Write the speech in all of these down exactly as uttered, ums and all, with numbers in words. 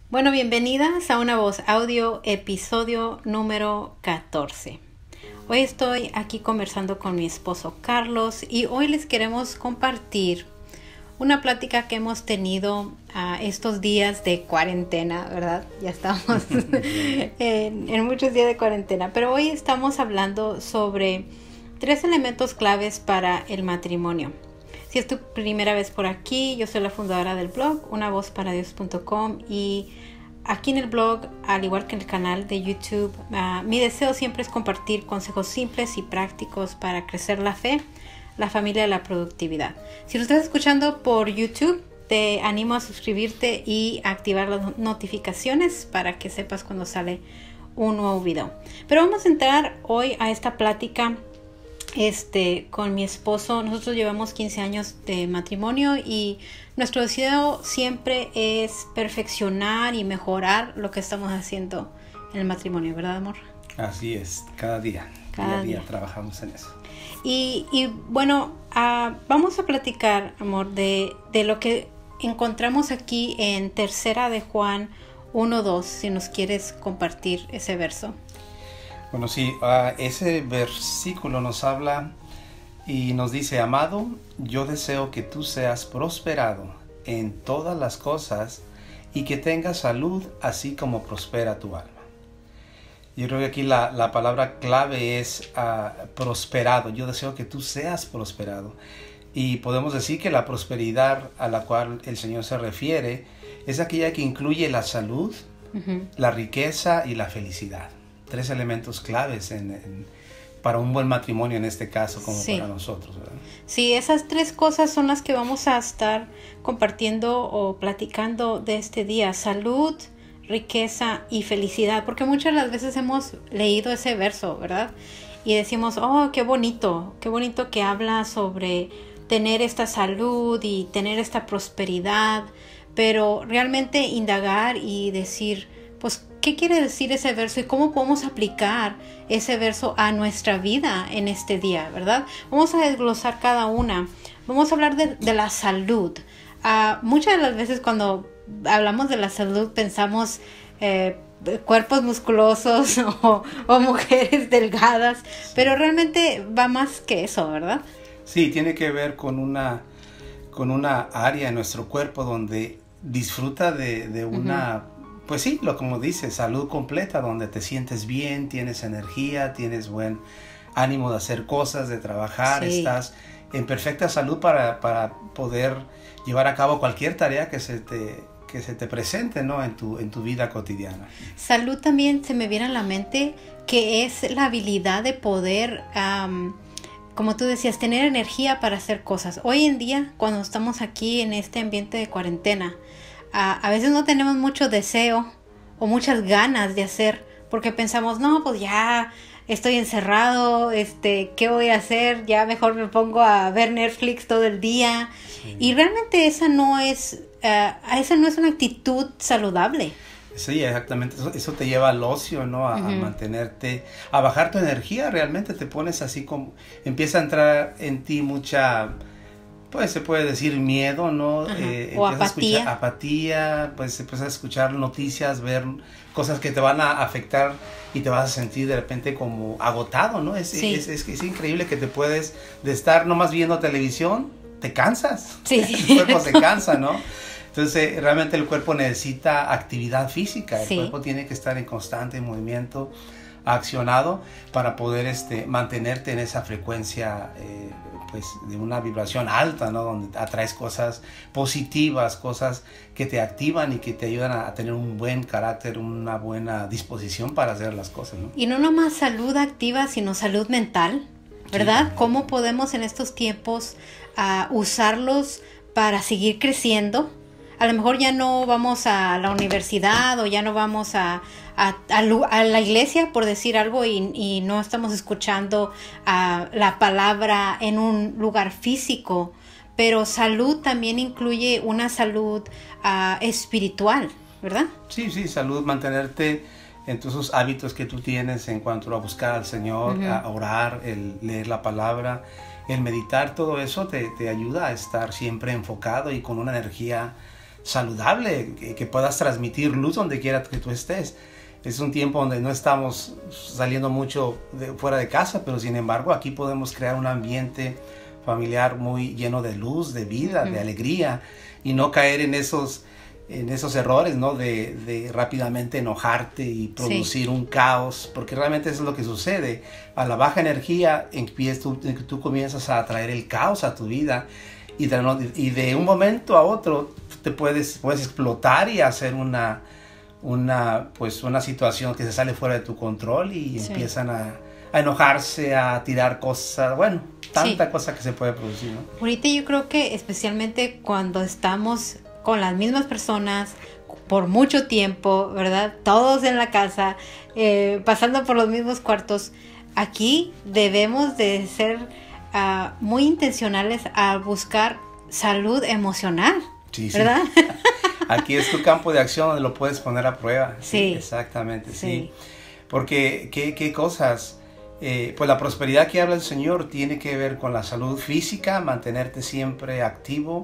Bueno, bienvenidas a Una Voz Audio, episodio número catorce. Hoy estoy aquí conversando con mi esposo Carlos y hoy les queremos compartir una plática que hemos tenido uh, estos días de cuarentena, ¿verdad? Ya estamos en, en muchos días de cuarentena, pero hoy estamos hablando sobre tres elementos claves para el matrimonio. Si es tu primera vez por aquí, yo soy la fundadora del blog una voz para dios punto com y aquí en el blog, al igual que en el canal de YouTube, uh, mi deseo siempre es compartir consejos simples y prácticos para crecer la fe, la familia y la productividad. Si lo estás escuchando por YouTube, te animo a suscribirte y activar las notificaciones para que sepas cuando sale un nuevo video. Pero vamos a entrar hoy a esta plática Este, con mi esposo. Nosotros llevamos quince años de matrimonio y nuestro deseo siempre es perfeccionar y mejorar lo que estamos haciendo en el matrimonio, ¿verdad, amor? Así es, cada día, cada, cada día, día trabajamos en eso. Y, y bueno, uh, vamos a platicar, amor, de, de lo que encontramos aquí en Tercera de Juan uno dos, si nos quieres compartir ese verso. Bueno, sí, uh, ese versículo nos habla y nos dice: amado, yo deseo que tú seas prosperado en todas las cosas y que tengas salud, así como prospera tu alma. Yo creo que aquí la, la palabra clave es uh, prosperado. Yo deseo que tú seas prosperado. Y podemos decir que la prosperidad a la cual el Señor se refiere es aquella que incluye la salud, uh-huh. la riqueza y la felicidad. Tres elementos claves en, en, para un buen matrimonio en este caso, como sí. para nosotros, ¿verdad? Sí, esas tres cosas son las que vamos a estar compartiendo o platicando de este día: salud, riqueza y felicidad, porque muchas de las veces hemos leído ese verso, ¿verdad? Y decimos, oh, qué bonito, qué bonito que habla sobre tener esta salud y tener esta prosperidad, pero realmente indagar y decir, pues, ¿qué quiere decir ese verso y cómo podemos aplicar ese verso a nuestra vida en este día, verdad? Vamos a desglosar cada una. Vamos a hablar de, de la salud. Uh, muchas de las veces cuando hablamos de la salud pensamos eh, cuerpos musculosos o, o mujeres delgadas, sí. pero realmente va más que eso, ¿verdad? Sí, tiene que ver con una, con una área en nuestro cuerpo donde disfruta de, de una... Uh-huh. Pues sí, lo como dice, salud completa, donde te sientes bien, tienes energía, tienes buen ánimo de hacer cosas, de trabajar, sí. estás en perfecta salud para, para poder llevar a cabo cualquier tarea que se te, que se te presente, ¿no? en, tu, en tu vida cotidiana. Salud también se me viene a la mente que es la habilidad de poder, um, como tú decías, tener energía para hacer cosas. Hoy en día, cuando estamos aquí en este ambiente de cuarentena, A, a veces no tenemos mucho deseo o muchas ganas de hacer porque pensamos, no, pues ya estoy encerrado, este, ¿qué voy a hacer? Ya mejor me pongo a ver Netflix todo el día. Sí. Y realmente esa no es, uh, esa no es una actitud saludable. Sí, exactamente. Eso, eso te lleva al ocio, ¿no? A, uh-huh. a mantenerte, a bajar tu energía. Realmente te pones así como, empieza a entrar en ti mucha... Pues se puede decir miedo, ¿no? Eh, o apatía. A escuchar, apatía, pues empiezas a escuchar noticias, ver cosas que te van a afectar y te vas a sentir de repente como agotado, ¿no? Es, sí. es, es, es increíble que te puedes, de estar nomás viendo televisión, te cansas. Sí, sí. El cuerpo se cansa, ¿no? Entonces realmente el cuerpo necesita actividad física, el sí. cuerpo tiene que estar en constante movimiento, accionado, para poder este, mantenerte en esa frecuencia eh, pues de una vibración alta, ¿no? Donde atraes cosas positivas, cosas que te activan y que te ayudan a, a tener un buen carácter, una buena disposición para hacer las cosas, ¿no? Y no nomás salud activa, sino salud mental, ¿verdad? Sí. ¿Cómo podemos en estos tiempos uh, usarlos para seguir creciendo? A lo mejor ya no vamos a la universidad o ya no vamos a, a, a, a la iglesia, por decir algo, y, y no estamos escuchando uh, la palabra en un lugar físico, pero salud también incluye una salud uh, espiritual, ¿verdad? Sí, sí, salud, mantenerte en todos esos hábitos que tú tienes en cuanto a buscar al Señor, uh-huh. a orar, el leer la palabra, el meditar, todo eso te, te ayuda a estar siempre enfocado y con una energía saludable, que, que puedas transmitir luz donde quiera que tú estés. Es un tiempo donde no estamos saliendo mucho de, fuera de casa, pero sin embargo aquí podemos crear un ambiente familiar muy lleno de luz, de vida, uh-huh. de alegría, y no caer en esos, en esos errores, ¿no? De, de rápidamente enojarte y producir sí. un caos, porque realmente eso es lo que sucede. A la baja energía empiezas, tú, tú comienzas a atraer el caos a tu vida, y de, y de un momento a otro te puedes, puedes explotar y hacer una, una, pues una situación que se sale fuera de tu control, y sí. empiezan a, a enojarse, a tirar cosas, bueno, tanta sí. cosa que se puede producir, ¿no? Ahorita yo creo que especialmente cuando estamos con las mismas personas por mucho tiempo, ¿verdad? Todos en la casa, eh, pasando por los mismos cuartos, aquí debemos de ser uh, muy intencionales a buscar salud emocional, sí, ¿verdad? Sí. Aquí es tu campo de acción donde lo puedes poner a prueba. Sí, sí exactamente, sí. sí. Porque, ¿qué, qué cosas? Eh, pues la prosperidad que habla el Señor tiene que ver con la salud física, mantenerte siempre activo,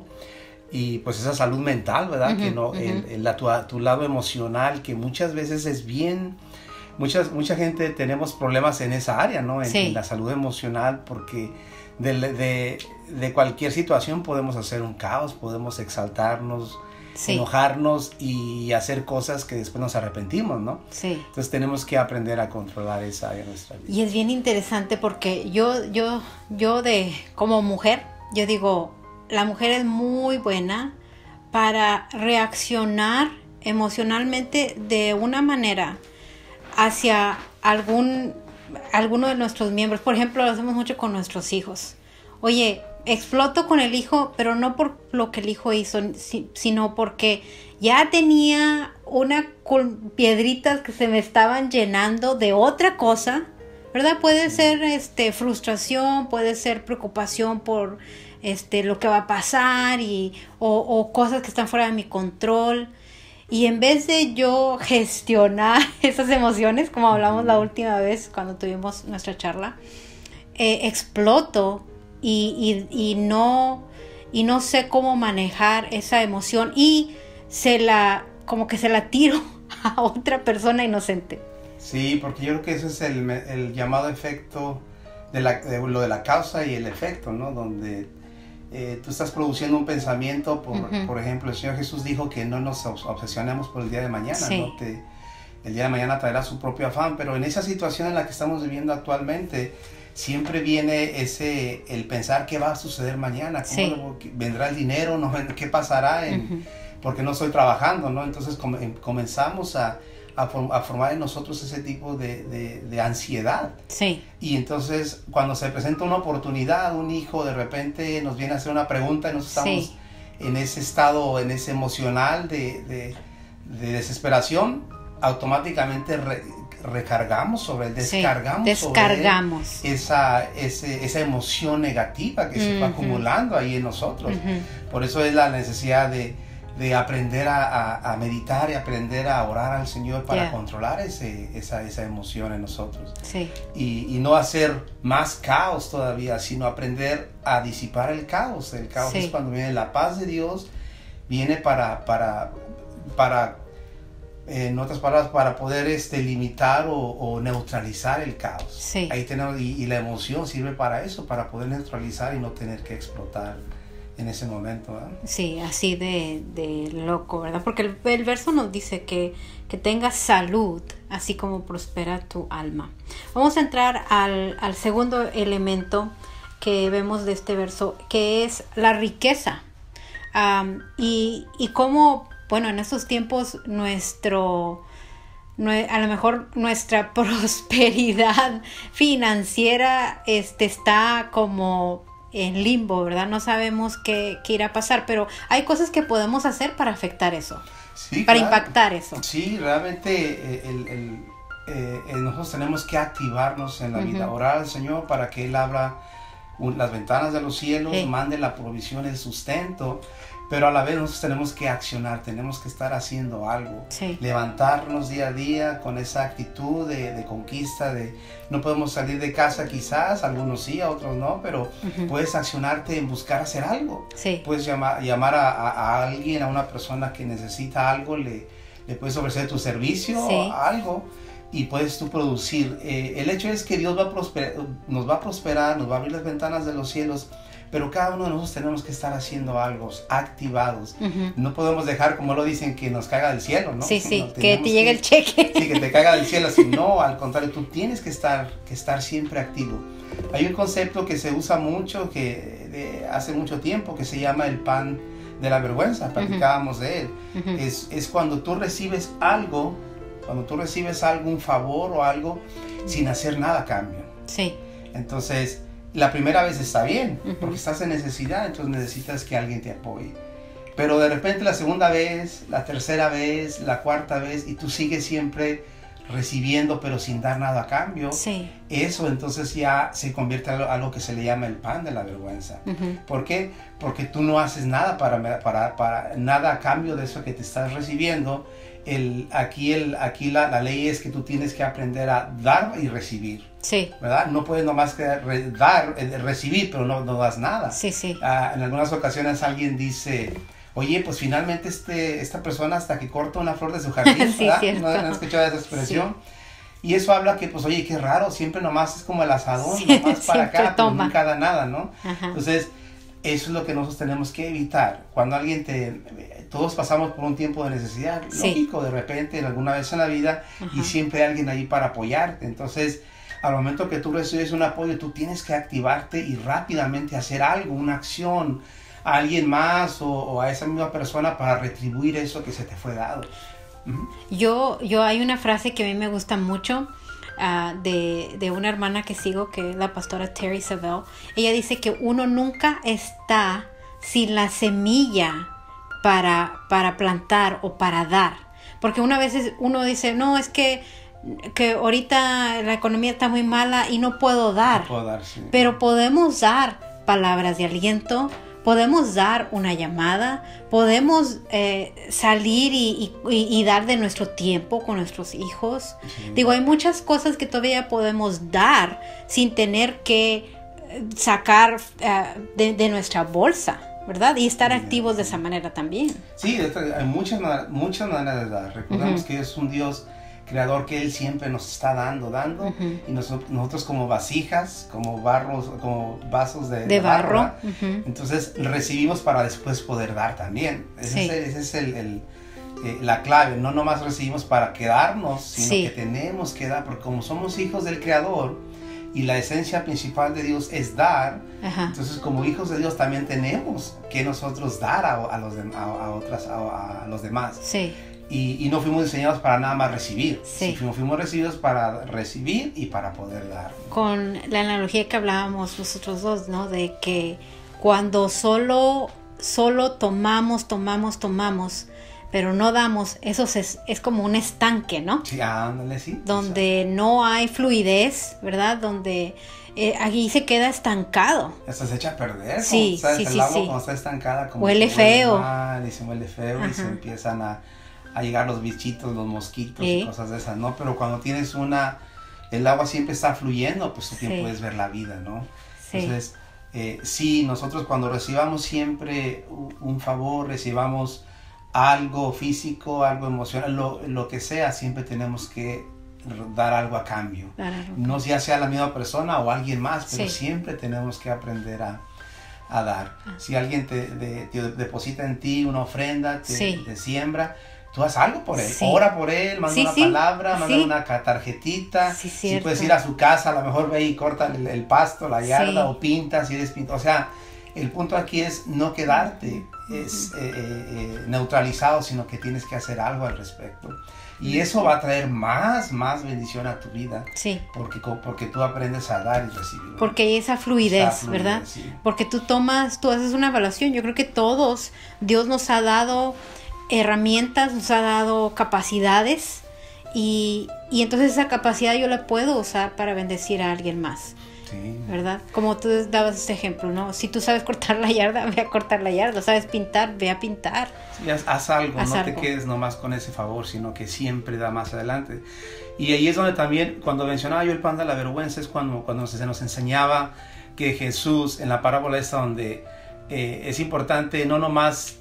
y pues esa salud mental, ¿verdad? Uh-huh, que no, uh-huh. el, el, la, tu, tu lado emocional, que muchas veces es bien, muchas, mucha gente tenemos problemas en esa área, ¿no? En, sí. en la salud emocional, porque de, de, de cualquier situación podemos hacer un caos, podemos exaltarnos, sí. enojarnos y hacer cosas que después nos arrepentimos, ¿no? Sí. Entonces tenemos que aprender a controlar esa área de nuestra vida. Y es bien interesante porque yo, yo, yo de como mujer, yo digo, la mujer es muy buena para reaccionar emocionalmente de una manera hacia algún, alguno de nuestros miembros. Por ejemplo, lo hacemos mucho con nuestros hijos. Oye, exploto con el hijo, pero no por lo que el hijo hizo, sino porque ya tenía una piedritas que se me estaban llenando de otra cosa, ¿verdad? Puede ser este frustración, puede ser preocupación por este lo que va a pasar y o, o cosas que están fuera de mi control. Y en vez de yo gestionar esas emociones, como hablamos la última vez cuando tuvimos nuestra charla, eh, exploto y, y, y no y no sé cómo manejar esa emoción y se la como que se la tiro a otra persona inocente. Sí, porque yo creo que ese es el, el llamado efecto de, la, de lo de la causa y el efecto, ¿no? Donde eh, tú estás produciendo un pensamiento, por, uh-huh. por ejemplo, el Señor Jesús dijo que no nos obsesionemos por el día de mañana, sí. ¿no? Te, el día de mañana traerá su propio afán, pero en esa situación en la que estamos viviendo actualmente, siempre viene ese, el pensar qué va a suceder mañana, cómo sí. lo, vendrá el dinero, no, qué pasará, en, uh-huh. porque no estoy trabajando, ¿no? Entonces com, comenzamos a, a, form, a formar en nosotros ese tipo de, de, de ansiedad. Sí. Y entonces cuando se presenta una oportunidad, un hijo de repente nos viene a hacer una pregunta y nos estamos sí. en ese estado, en ese emocional de, de, de desesperación, automáticamente re, recargamos sobre él, descargamos, sí, descargamos. sobre él esa, ese, esa emoción negativa que uh-huh. se va acumulando ahí en nosotros. Uh-huh. Por eso es la necesidad de, de aprender a, a, a meditar y aprender a orar al Señor para yeah. controlar ese, esa, esa emoción en nosotros. Sí. Y, y no hacer más caos todavía, sino aprender a disipar el caos. El caos sí. es cuando viene la paz de Dios, viene para... para, para en otras palabras, para poder este, limitar o, o neutralizar el caos. Sí. Ahí tenemos, y, y la emoción sirve para eso, para poder neutralizar y no tener que explotar en ese momento, ¿verdad? Sí, así de, de loco, ¿verdad? Porque el, el verso nos dice que, que tengas salud, así como prospera tu alma. Vamos a entrar al, al segundo elemento que vemos de este verso, que es la riqueza. Um, y, y cómo... Bueno, en estos tiempos nuestro, a lo mejor nuestra prosperidad financiera este, está como en limbo, ¿verdad? No sabemos qué, qué irá a pasar, pero hay cosas que podemos hacer para afectar eso, sí, para claro. impactar eso. Sí, realmente el, el, eh, nosotros tenemos que activarnos en la uh-huh. vida, orar al Señor para que Él abra un, las ventanas de los cielos, sí. mande la provisión, el sustento, pero a la vez nosotros tenemos que accionar, tenemos que estar haciendo algo, sí. levantarnos día a día con esa actitud de, de conquista, de no podemos salir de casa quizás, algunos sí, a otros no, pero uh-huh. puedes accionarte en buscar hacer algo, sí. puedes llamar, llamar a, a, a alguien, a una persona que necesita algo, le, le puedes ofrecer tu servicio, sí. algo, y puedes tú producir. Eh, el hecho es que Dios va a prosperar, nos va a prosperar, nos va a abrir las ventanas de los cielos, pero cada uno de nosotros tenemos que estar haciendo algo, activados. Uh-huh. No podemos dejar, como lo dicen, que nos caiga del cielo, ¿no? Sí, sí, no, que te llegue que, el cheque. Sí, que te caiga del cielo. Si no, al contrario, tú tienes que estar, que estar siempre activo. Hay un concepto que se usa mucho, que de hace mucho tiempo, que se llama el pan de la vergüenza. Platicábamos uh-huh. de él. Uh-huh. Es, es cuando tú recibes algo, cuando tú recibes algo, un favor o algo, uh-huh. sin hacer nada a cambio. Sí. Entonces, la primera vez está bien, uh-huh. porque estás en necesidad, entonces necesitas que alguien te apoye. Pero de repente la segunda vez, la tercera vez, la cuarta vez, y tú sigues siempre recibiendo, pero sin dar nada a cambio. Sí. Eso entonces ya se convierte en algo que se le llama el pan de la vergüenza. Uh-huh. ¿Por qué? Porque tú no haces nada para, para, para nada a cambio de eso que te estás recibiendo. El, aquí el, aquí la, la ley es que tú tienes que aprender a dar y recibir. Sí. ¿Verdad? No puedes nomás que re, dar, eh, recibir, pero no, no das nada. Sí, sí. Uh, en algunas ocasiones alguien dice, oye, pues finalmente este, esta persona hasta que corta una flor de su jardín, sí, ¿verdad? cierto. ¿No han escuchado esa expresión? Sí. Y eso habla que, pues, oye, qué raro, siempre nomás es como el asadón, sí, nomás para acá, pero nunca da nada, ¿no? Ajá. Entonces, eso es lo que nosotros tenemos que evitar. Cuando alguien te... Todos pasamos por un tiempo de necesidad, sí. lógico, de repente, alguna vez en la vida, ajá. y siempre hay alguien ahí para apoyarte. Entonces, al momento que tú recibes un apoyo, tú tienes que activarte y rápidamente hacer algo, una acción, a alguien más o, o a esa misma persona para retribuir eso que se te fue dado. Uh-huh. Yo, yo hay una frase que a mí me gusta mucho, uh, de, de una hermana que sigo, que es la pastora Terry Savelle. Ella dice que uno nunca está sin la semilla para, para plantar o para dar. Porque una vez uno dice, no, es que que ahorita la economía está muy mala y no puedo dar, no puedo dar sí. pero podemos dar palabras de aliento, podemos dar una llamada, podemos eh, salir y, y, y dar de nuestro tiempo con nuestros hijos. Sí. Digo, hay muchas cosas que todavía podemos dar sin tener que sacar uh, de, de nuestra bolsa, ¿verdad? Y estar activos sí. de esa manera también. Sí, hay muchas, muchas maneras de dar. Recordemos uh-huh. que es un Dios creador, que Él siempre nos está dando, dando, uh-huh. y nos, nosotros como vasijas, como barros, como vasos de, de, de barro, barro uh-huh. entonces recibimos para después poder dar también. Ese sí. es, el, ese es el, el, eh, la clave, no nomás recibimos para quedarnos, sino sí. que tenemos que dar, porque como somos hijos del Creador, y la esencia principal de Dios es dar, uh-huh. entonces como hijos de Dios también tenemos que nosotros dar a, a, los, de, a, a, otras, a, a los demás. Sí. Y, y no fuimos diseñados para nada más recibir. Sí. Fuimos, fuimos recibidos para recibir y para poder dar. Con la analogía que hablábamos nosotros dos, ¿no? De que cuando solo, solo tomamos, tomamos, tomamos, pero no damos, eso es, es como un estanque, ¿no? Sí, ándale, sí. Donde exacto. no hay fluidez, ¿verdad? Donde eh, aquí se queda estancado. Esto se echa a perder. Sí, ¿sabes? sí, El sí, agua sí. cuando está estancada, como huele feo. Huele mal, y se huele feo. Ajá. Y se empiezan a, a llegar los bichitos, los mosquitos ¿Eh? y cosas de esas, ¿no? Pero cuando tienes una, el agua siempre está fluyendo, pues tú sí. puedes ver la vida, ¿no? Sí. Entonces, eh, sí, nosotros cuando recibamos siempre un favor, recibamos algo físico, algo emocional, lo, lo que sea, siempre tenemos que dar algo a cambio. Claro. No ya sea la misma persona o alguien más, pero sí. siempre tenemos que aprender a, a dar. Ah. Si alguien te, de, te deposita en ti una ofrenda, te, sí. te siembra, tú haz algo por él, sí. ora por él, manda sí, una sí. palabra, manda sí. una tarjetita, sí, si puedes ir a su casa, a lo mejor ve y corta el, el pasto, la yarda, sí. o pinta, si eres pintor, o sea, el punto aquí es no quedarte es, eh, eh, neutralizado, sino que tienes que hacer algo al respecto. Y eso va a traer más, más bendición a tu vida. Sí. Porque, porque tú aprendes a dar y recibir. Porque hay esa fluidez, esa fluidez ¿verdad? Sí. Porque tú tomas, tú haces una evaluación. Yo creo que todos, Dios nos ha dado herramientas, nos ha dado capacidades. Y, y entonces esa capacidad yo la puedo usar para bendecir a alguien más. Sí. ¿Verdad? Como tú dabas este ejemplo, ¿no? Si tú sabes cortar la yarda, ve a cortar la yarda. ¿Sabes pintar? Ve a pintar. Sí, haz, haz algo, haz no algo. te quedes nomás con ese favor, sino que siempre da más adelante. Y ahí es donde también, cuando mencionaba yo el pan de la vergüenza, es cuando, cuando se nos enseñaba que Jesús, en la parábola esta donde eh, es importante no nomás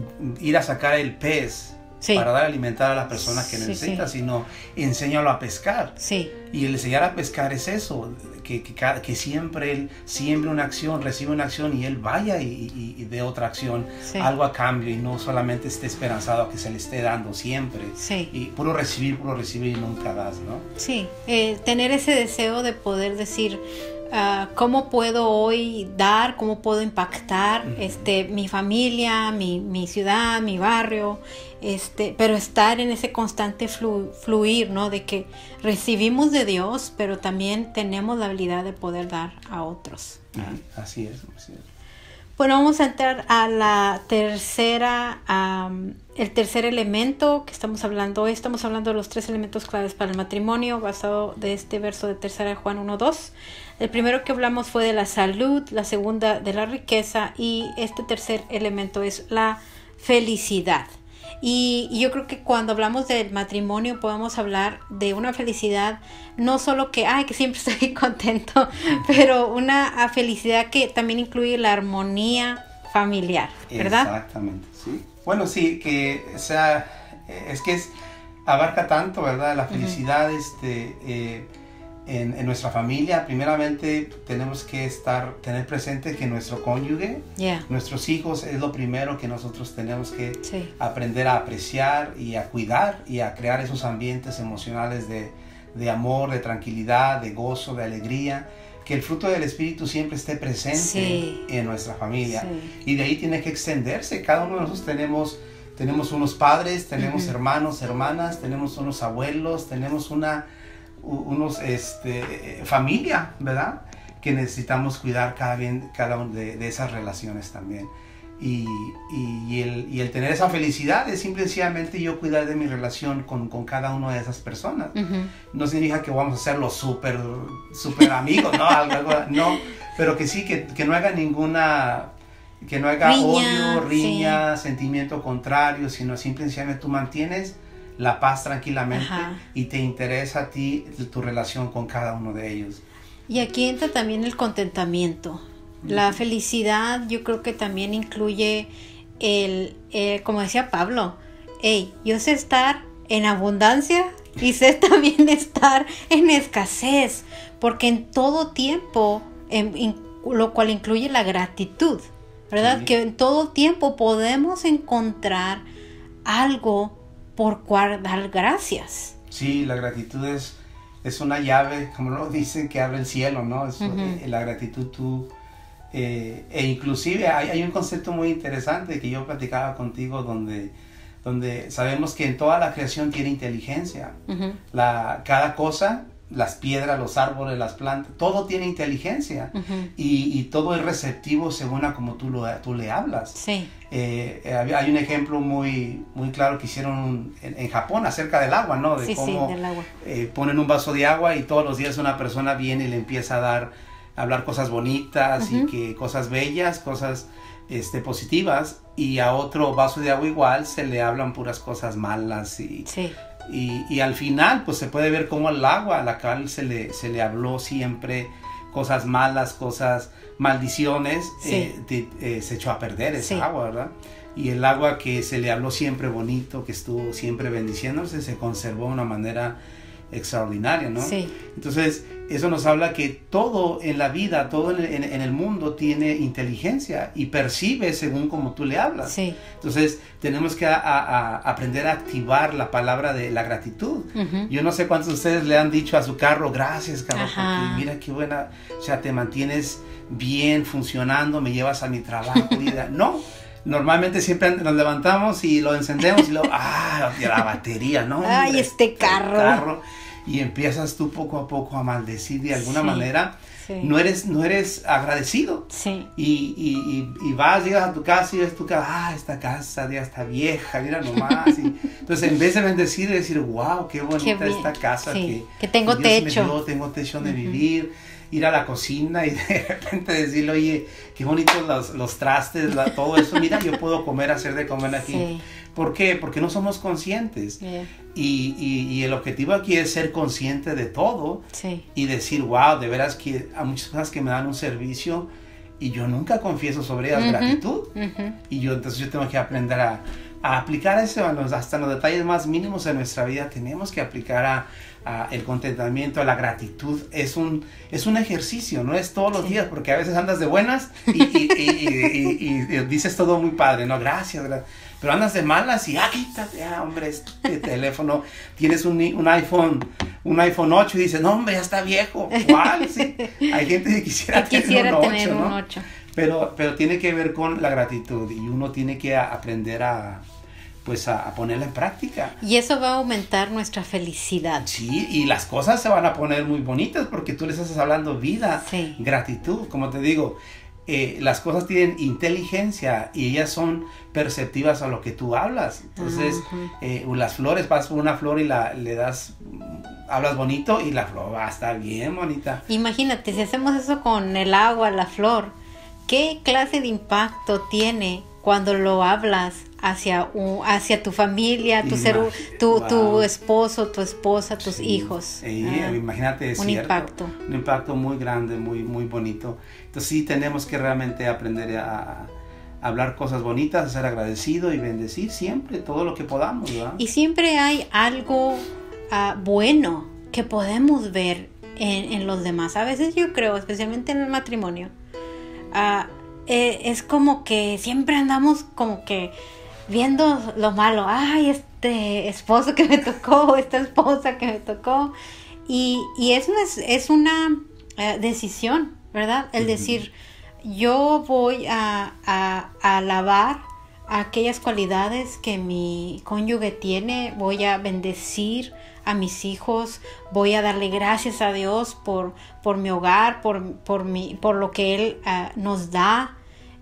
ir a sacar el pez, sí, para dar a alimentar a la persona que sí, necesita, sí, sino enséñalo a pescar. Sí. Y el enseñar a pescar es eso, que, que, que siempre él siembre una acción, recibe una acción y él vaya y, y, y dé otra acción, sí, algo a cambio, y no solamente esté esperanzado a que se le esté dando siempre. Sí. Y puro recibir, puro recibir y nunca das, ¿no? Sí, eh, tener ese deseo de poder decir, Uh, cómo puedo hoy dar, cómo puedo impactar uh-huh. este, mi familia, mi, mi ciudad, mi barrio, este, pero estar en ese constante flu, fluir, ¿no? De que recibimos de Dios, pero también tenemos la habilidad de poder dar a otros. Uh-huh. Así es, así es. Bueno, vamos a entrar a la tercera, um, el tercer elemento que estamos hablando hoy. Estamos hablando de los tres elementos claves para el matrimonio, basado de este verso de tercera de Juan uno dos. El primero que hablamos fue de la salud, la segunda de la riqueza, y este tercer elemento es la felicidad. Y, y yo creo que cuando hablamos del matrimonio podemos hablar de una felicidad, no solo que, ay, que siempre estoy contento, pero una felicidad que también incluye la armonía familiar, ¿verdad? Exactamente, sí. Bueno, sí, que o sea, es que es, abarca tanto, ¿verdad? La felicidad, uh-huh. este, eh, en, en nuestra familia. Primeramente tenemos que estar, tener presente que nuestro cónyuge, yeah. nuestros hijos, es lo primero que nosotros tenemos que sí. aprender a apreciar y a cuidar y a crear esos ambientes emocionales de, de amor, de tranquilidad, de gozo, de alegría. Que el fruto del Espíritu siempre esté presente sí. en nuestra familia. Sí. Y de ahí tiene que extenderse. Cada uno de nosotros tenemos, tenemos unos padres, tenemos uh-huh. hermanos, hermanas, tenemos unos abuelos, tenemos una, unos, este, familia, ¿verdad? Que necesitamos cuidar cada, bien, cada una de, de esas relaciones también. Y, y, y, el, y el tener esa felicidad es simplemente yo cuidar de mi relación con, con cada una de esas personas. Uh-huh. No significa que vamos a ser los súper super amigos, ¿no? Algo, algo, no, pero que sí, que, que no haga ninguna, que no haga riña, odio, riña, sí. sentimiento contrario, sino simplemente tú mantienes la paz tranquilamente uh-huh. y te interesa a ti tu relación con cada uno de ellos. Y aquí entra también el contentamiento. La felicidad yo creo que también incluye el, el como decía Pablo, hey, yo sé estar en abundancia y sé también estar en escasez, porque en todo tiempo, en, en, lo cual incluye la gratitud, ¿verdad? Sí. Que en todo tiempo podemos encontrar algo por cual dar gracias. Sí, la gratitud es, es una llave, como lo dicen, que abre el cielo, ¿no? Es, uh-huh. La gratitud tú... Eh, e inclusive hay, hay un concepto muy interesante que yo platicaba contigo donde, donde sabemos que en toda la creación tiene inteligencia. Uh-huh. La, cada cosa, las piedras, los árboles, las plantas, todo tiene inteligencia. Uh-huh. y, y todo es receptivo según a como tú, lo, tú le hablas. Sí. Eh, hay un ejemplo muy, muy claro que hicieron en, en Japón acerca del agua, ¿no? De sí, cómo sí, del agua. Eh, ponen un vaso de agua y todos los días una persona viene y le empieza a dar hablar cosas bonitas uh-huh. y que cosas bellas, cosas este, positivas, y a otro vaso de agua igual se le hablan puras cosas malas y, sí. y, y al final pues se puede ver cómo el agua a la cual se le, se le habló siempre cosas malas, cosas maldiciones, sí. eh, de, eh, se echó a perder esa sí. agua, ¿verdad? Y el agua que se le habló siempre bonito, que estuvo siempre bendiciéndose, se conservó de una manera extraordinaria, ¿no? Sí. Entonces, eso nos habla que todo en la vida, todo en, en, en el mundo tiene inteligencia y percibe según como tú le hablas. Sí. Entonces, tenemos que a, a, a aprender a activar la palabra de la gratitud. Uh-huh. Yo no sé cuántos de ustedes le han dicho a su carro, gracias, carro, Ajá. porque mira qué buena, o sea, te mantienes bien funcionando, me llevas a mi trabajo, vida. No. Normalmente siempre nos levantamos y lo encendemos y luego, ah, la batería, ¿no? Ay, este carro. Este carro. Y empiezas tú poco a poco a maldecir de alguna sí, manera. Sí. No eres, no eres agradecido. Sí. Y, y, y, y vas, llegas a tu casa y ves tu casa, ah, esta casa ya está vieja, mira nomás. Y, entonces, en vez de bendecir, decir, wow, qué bonita qué esta casa. Sí. Que, que tengo que Dios techo. Me dio, tengo techo donde uh-huh. vivir. ir a la cocina y de repente decirle, oye, qué bonitos los, los trastes, la, todo eso, mira, yo puedo comer, hacer de comer aquí. Sí. ¿Por qué? Porque no somos conscientes. Yeah. Y, y, y el objetivo aquí es ser consciente de todo. Sí. Y decir, wow, de veras que hay muchas cosas que me dan un servicio y yo nunca confieso sobre ellas, uh-huh. gratitud. Uh-huh. Y yo entonces yo tengo que aprender a, a aplicar eso a los, hasta en los detalles más mínimos de nuestra vida. Tenemos que aplicar a, a el contentamiento, a la gratitud. Es un, es un ejercicio, no es todos los sí. días, porque a veces andas de buenas y, y, y, y, y, y, y dices todo muy padre, no, gracias, gracias. Pero andas de malas y, ah, quítate, ah, hombre, este teléfono, tienes un, un iPhone, un iPhone ocho y dices, no, hombre, ya está viejo. ¿Cuál? Sí. Hay gente que quisiera, que quisiera tener un tener ocho, un ¿no? ocho. Pero, pero tiene que ver con la gratitud y uno tiene que aprender a, pues, a, a ponerla en práctica. Y eso va a aumentar nuestra felicidad. Sí, y las cosas se van a poner muy bonitas porque tú le estás hablando vida, sí. gratitud, como te digo. Eh, las cosas tienen inteligencia y ellas son perceptivas a lo que tú hablas. Entonces, uh-huh. eh, las flores, vas por una flor y la, le das, hablas bonito y la flor va a estar bien bonita. Imagínate, si hacemos eso con el agua, la flor, ¿qué clase de impacto tiene cuando lo hablas hacia, un, hacia tu familia, tu, ser, tu, wow. tu esposo, tu esposa, tus sí. hijos? Sí, ah, imagínate, es un cierto, impacto. Un impacto muy grande, muy, muy bonito. Entonces sí tenemos que realmente aprender a, a hablar cosas bonitas, a ser agradecido y bendecir siempre todo lo que podamos, ¿verdad? Y siempre hay algo uh, bueno que podemos ver en, en los demás. A veces yo creo, especialmente en el matrimonio, uh, eh, es como que siempre andamos como que viendo lo malo. Ay, este esposo que me tocó, esta esposa que me tocó. Y, y eso es, es una uh, decisión, ¿verdad? El decir, yo voy a, a, a alabar aquellas cualidades que mi cónyuge tiene, voy a bendecir a mis hijos, voy a darle gracias a Dios por, por mi hogar, por, por, mi, por lo que Él uh, nos da,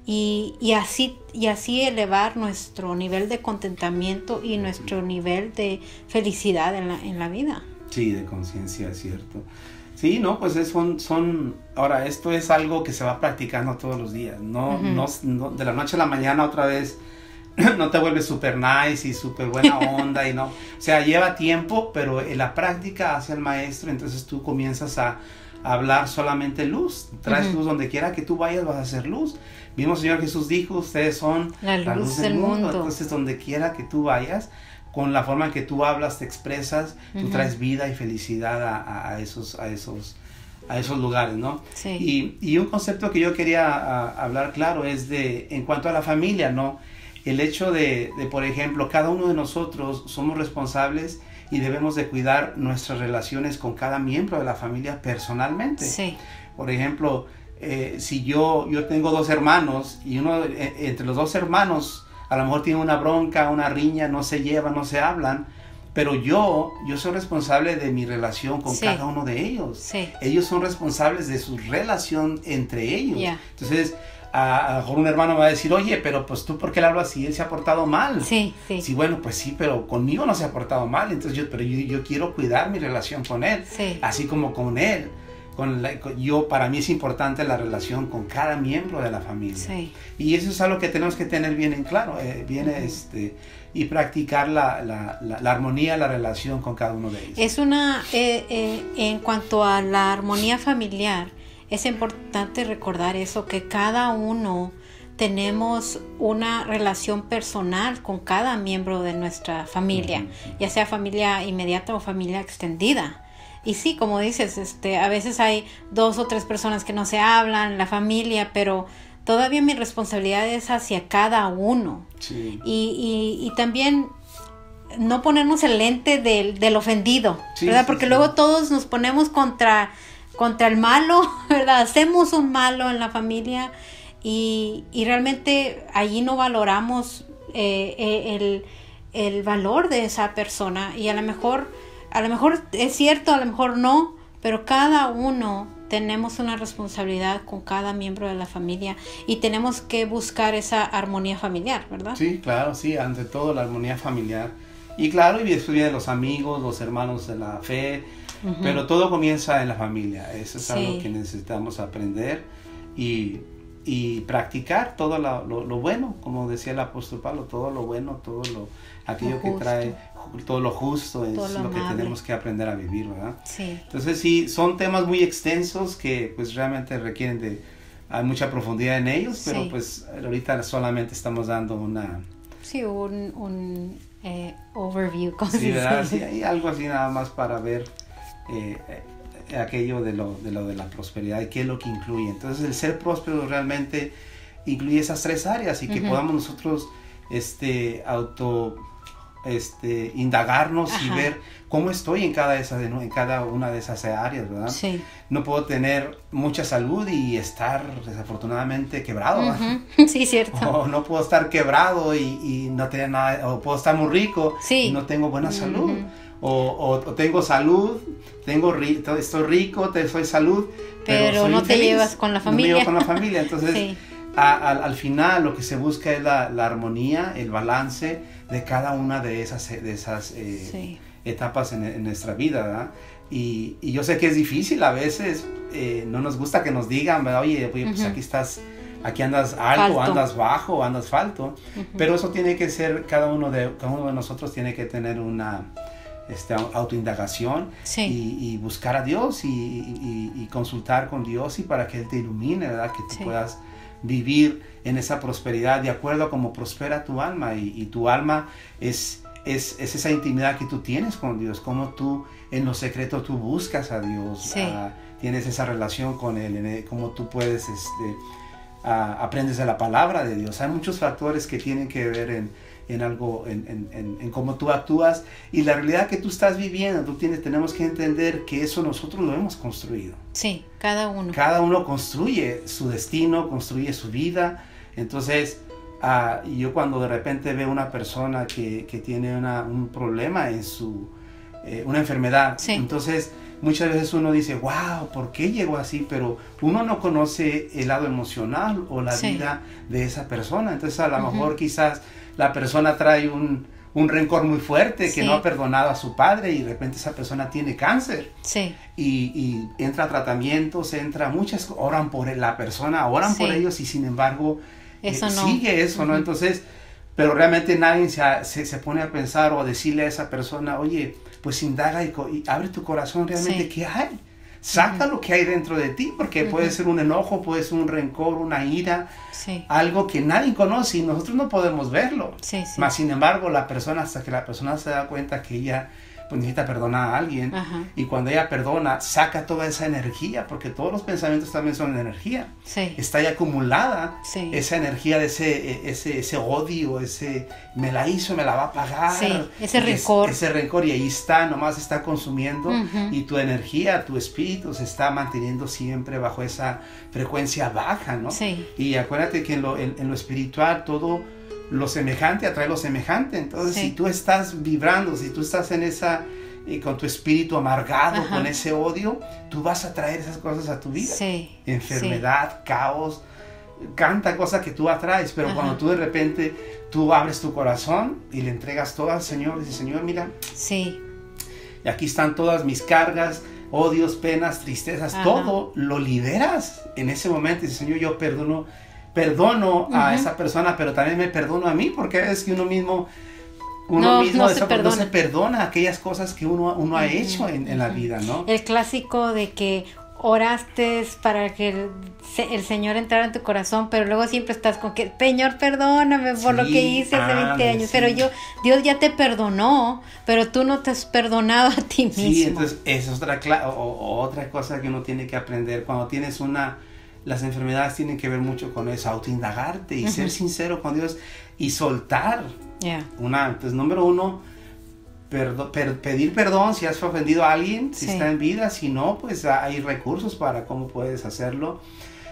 y, y, así, y así elevar nuestro nivel de contentamiento y nuestro nivel de felicidad en la, en la vida. Sí, de conciencia, es cierto. Sí, no, pues es, son, son, ahora esto es algo que se va practicando todos los días, no, uh-huh. no, no de la noche a la mañana otra vez no te vuelves super nice y super buena onda y no, o sea, lleva tiempo, pero en la práctica hace el maestro, entonces tú comienzas a, a hablar solamente luz, traes uh-huh. luz donde quiera que tú vayas, vas a hacer luz. Mismo Señor Jesús dijo, ustedes son la luz, la luz del, del mundo. mundo, entonces donde quiera que tú vayas, con la forma en que tú hablas, te expresas, uh-huh. tú traes vida y felicidad a, a, a, esos, a, esos, a esos lugares, ¿no? Sí. Y, y un concepto que yo quería a, hablar claro es de, en cuanto a la familia, ¿no? El hecho de, de, por ejemplo, cada uno de nosotros somos responsables y debemos de cuidar nuestras relaciones con cada miembro de la familia personalmente. Sí. Por ejemplo, eh, si yo, yo tengo dos hermanos y uno eh, entre los dos hermanos a lo mejor tiene una bronca, una riña, no se llevan, no se hablan, pero yo, yo soy responsable de mi relación con sí. cada uno de ellos. Sí. Ellos son responsables de su relación entre ellos. Yeah. Entonces, a, a lo mejor un hermano me va a decir, oye, pero pues tú, ¿por qué le hablas así? Él se ha portado mal. Sí, sí. Sí, bueno, pues sí, pero conmigo no se ha portado mal. Entonces yo, pero yo, yo quiero cuidar mi relación con él, sí. así como con él. Con la, con, yo, para mí es importante la relación con cada miembro de la familia. Sí. Y eso es algo que tenemos que tener bien en claro, eh, bien, uh-huh. este, y practicar la, la, la, la armonía, la relación con cada uno de ellos. Es una, eh, eh, en cuanto a la armonía familiar, es importante recordar eso, que cada uno tenemos una relación personal con cada miembro de nuestra familia, uh-huh. ya sea familia inmediata o familia extendida. Y sí, como dices, este, a veces hay dos o tres personas que no se hablan, la familia, pero todavía mi responsabilidad es hacia cada uno. Sí. Y, y, y también no ponernos el lente del, del ofendido, sí, ¿verdad? Sí, Porque sí. luego todos nos ponemos contra, contra el malo, ¿verdad? Hacemos un malo en la familia y, y realmente allí no valoramos eh, el, el valor de esa persona y a lo mejor... A lo mejor es cierto, a lo mejor no, pero cada uno tenemos una responsabilidad con cada miembro de la familia y tenemos que buscar esa armonía familiar, ¿verdad? Sí, claro, sí, ante todo la armonía familiar. Y claro, y después vienen los amigos, los hermanos de la fe, Uh-huh. Pero todo comienza en la familia. Eso es sí. algo que necesitamos aprender y, y practicar todo lo, lo, lo bueno, como decía el apóstol Pablo, todo lo bueno, todo lo aquello lo que trae, todo lo justo es todo lo, lo que tenemos que aprender a vivir, ¿verdad? Sí. Entonces sí, son temas muy extensos que pues realmente requieren de, hay mucha profundidad en ellos, pero sí. pues ahorita solamente estamos dando una... Sí, un, un eh, overview. Sí, ¿verdad? Sí, hay algo así nada más para ver eh, eh, aquello de lo, de lo de la prosperidad y qué es lo que incluye. Entonces el ser próspero realmente incluye esas tres áreas y que uh-huh. podamos nosotros este, auto... este indagarnos Ajá. y ver cómo estoy en cada esa en cada una de esas áreas, ¿verdad? Sí. No puedo tener mucha salud y estar desafortunadamente quebrado, uh-huh. Sí, cierto. O no puedo estar quebrado y, y no tener nada, o puedo estar muy rico sí. y no tengo buena uh-huh. salud, o, o, o tengo salud, tengo ri- estoy rico, te, soy salud, pero, pero soy no infeliz, te llevas con la familia. No me llevo con la familia, entonces sí. a, a, al final lo que se busca es la, la armonía, el balance de cada una de esas, de esas eh, sí. etapas en, en nuestra vida, ¿verdad? Y, y yo sé que es difícil a veces, eh, no nos gusta que nos digan, ¿verdad? Oye, oye pues uh-huh. aquí estás, aquí andas alto, falto. andas bajo, andas falto, uh-huh. pero eso tiene que ser, cada uno de, cada uno de nosotros tiene que tener una este, autoindagación sí. y, y buscar a Dios y, y, y consultar con Dios y para que Él te ilumine, ¿verdad? Que tú sí. puedas vivir en esa prosperidad de acuerdo a cómo prospera tu alma y, y tu alma es, es, es esa intimidad que tú tienes con Dios, cómo tú en lo secreto tú buscas a Dios, sí. uh, tienes esa relación con Él, cómo tú puedes, este, uh, aprendes de la palabra de Dios. Hay muchos factores que tienen que ver en, en algo, en, en, en, en cómo tú actúas y la realidad que tú estás viviendo. Tú tienes, tenemos que entender que eso nosotros lo hemos construido. Sí, cada uno. Cada uno construye su destino, construye su vida. Entonces, uh, yo cuando de repente veo una persona que, que tiene una, un problema en su, eh, una enfermedad, sí. entonces muchas veces uno dice, wow, ¿por qué llegó así? Pero uno no conoce el lado emocional o la sí. vida de esa persona. Entonces, a lo uh-huh. mejor quizás la persona trae un, un rencor muy fuerte que sí. no ha perdonado a su padre y de repente esa persona tiene cáncer. Sí. Y, y entra a tratamientos, entra muchas, oran por la persona, oran sí. por ellos y sin embargo eso eh, no. sigue eso, uh-huh. ¿no? Entonces, pero realmente nadie se, se, se pone a pensar o a decirle a esa persona, oye, pues indaga y, y abre tu corazón realmente, sí. ¿qué hay? Saca uh-huh. lo que hay dentro de ti, porque uh-huh. puede ser un enojo, puede ser un rencor, una ira, sí. algo que nadie conoce y nosotros no podemos verlo. Sí, sí. Mas, sin embargo, la persona, hasta que la persona se da cuenta que ella pues necesita perdonar a alguien, Ajá. y cuando ella perdona, saca toda esa energía, porque todos los pensamientos también son energía. Sí. Está ahí acumulada sí. esa energía de ese, ese, ese odio, ese me la hizo, me la va a pagar. Sí. Ese rencor. Ese, ese rencor, y ahí está, nomás está consumiendo, uh-huh. y tu energía, tu espíritu se está manteniendo siempre bajo esa frecuencia baja, ¿no? Sí. Y acuérdate que en lo, en, en lo espiritual todo lo semejante atrae lo semejante. Entonces, sí. si tú estás vibrando, si tú estás en esa, eh, con tu espíritu amargado, Ajá. con ese odio, tú vas a traer esas cosas a tu vida. Sí. Enfermedad, sí. caos, tanta cosa que tú atraes. Pero Ajá. cuando tú de repente, tú abres tu corazón y le entregas todo al Señor, y dices, Señor, mira, sí. y aquí están todas mis cargas, odios, penas, tristezas, Ajá. todo lo liberas en ese momento. Y dices, Señor, yo perdono perdono uh-huh. a esa persona, pero también me perdono a mí, porque es que uno mismo uno no, mismo no, esa, se perdona. no se perdona aquellas cosas que uno, uno uh-huh. ha hecho en, en la vida, ¿no? El clásico de que oraste para que el, el Señor entrara en tu corazón, pero luego siempre estás con que, Señor, perdóname por sí, lo que hice hace veinte años, sí. pero yo, Dios ya te perdonó, pero tú no te has perdonado a ti mismo. Sí, entonces esa es otra, o, o, otra cosa que uno tiene que aprender cuando tienes una... Las enfermedades tienen que ver mucho con eso, autoindagarte y uh-huh. ser sincero con Dios y soltar. Yeah. Una, entonces, número uno, perdo, per, pedir perdón si has ofendido a alguien, si sí. está en vida, si no, pues hay recursos para cómo puedes hacerlo.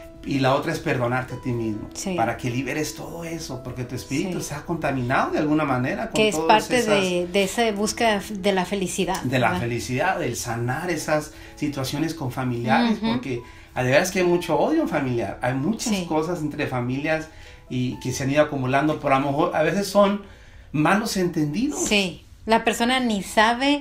Y la otra es perdonarte a ti mismo, sí. para que liberes todo eso, porque tu espíritu sí. está contaminado de alguna manera. Con que es parte esas, de, de esa búsqueda de la felicidad. De ¿verdad? La felicidad, del sanar esas situaciones con familiares, uh-huh. porque a de veras que hay mucho odio en familiar, hay muchas sí. cosas entre familias y que se han ido acumulando, por a lo mejor a veces son malos entendidos. Sí, la persona ni sabe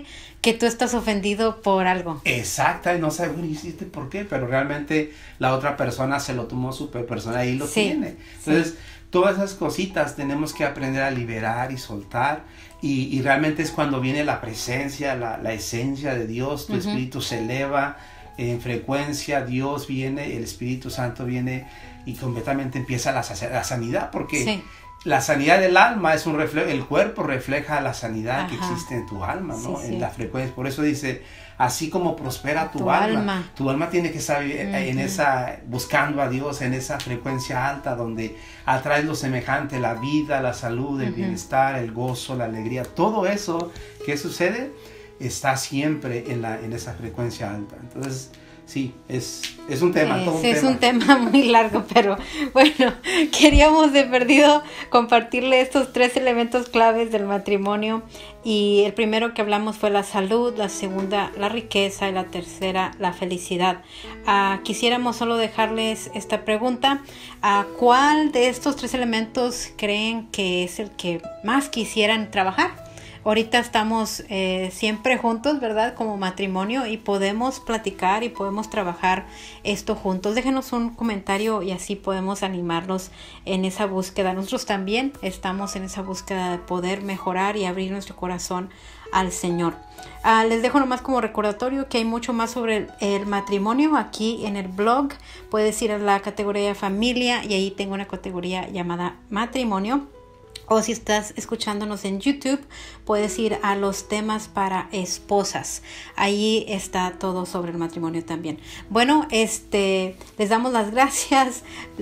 que tú estás ofendido por algo. Exacta, y no sabes, bueno, ¿hiciste por qué? Pero realmente la otra persona se lo tomó súper personal y lo Sí, tiene. Entonces, sí. todas esas cositas tenemos que aprender a liberar y soltar. Y, y realmente es cuando viene la presencia, la, la esencia de Dios, tu Uh-huh. espíritu se eleva en frecuencia, Dios viene, el Espíritu Santo viene y completamente empieza la, la sanidad, porque Sí. la sanidad del alma es un reflejo, el cuerpo refleja la sanidad Ajá. que existe en tu alma, ¿no? Sí, sí. En la frecuencia. Por eso dice, así como prospera tu, Tu alma, alma. tu alma tiene que estar uh-huh. en esa, buscando a Dios, en esa frecuencia alta donde atraes lo semejante, la vida, la salud, el uh-huh. bienestar, el gozo, la alegría, todo eso que sucede está siempre en, la, en esa frecuencia alta. Entonces, sí, es, es un tema. Eh, todo un sí, tema. Es un tema muy largo, pero bueno, queríamos de perdido compartirle estos tres elementos claves del matrimonio. Y el primero que hablamos fue la salud, la segunda la riqueza y la tercera la felicidad. Uh, quisiéramos solo dejarles esta pregunta. Uh, ¿Cuál de estos tres elementos creen que es el que más quisieran trabajar? Ahorita estamos eh, siempre juntos, ¿verdad? Como matrimonio, y podemos platicar y podemos trabajar esto juntos. Déjenos un comentario y así podemos animarlos en esa búsqueda. Nosotros también estamos en esa búsqueda de poder mejorar y abrir nuestro corazón al Señor. Uh, les dejo nomás como recordatorio que hay mucho más sobre el, el matrimonio aquí en el blog. Puedes ir a la categoría familia y ahí tengo una categoría llamada matrimonio. O si estás escuchándonos en YouTube, puedes ir a los temas para esposas. Ahí está todo sobre el matrimonio también. Bueno, este, les damos las gracias.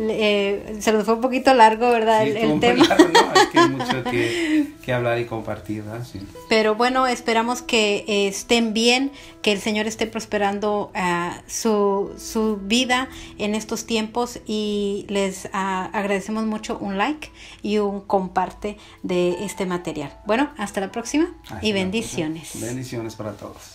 Eh, se nos fue un poquito largo, ¿verdad? Sí, el, el tema. Largo, ¿no? Es que hay mucho que, que hablar y compartir, ¿verdad? Sí. Pero bueno, esperamos que eh, estén bien, que el Señor esté prosperando uh, su, su vida en estos tiempos, y les uh, agradecemos mucho un like y un comparte de este material. Bueno, hasta la próxima. Hasta y bendiciones. Bendiciones para todos.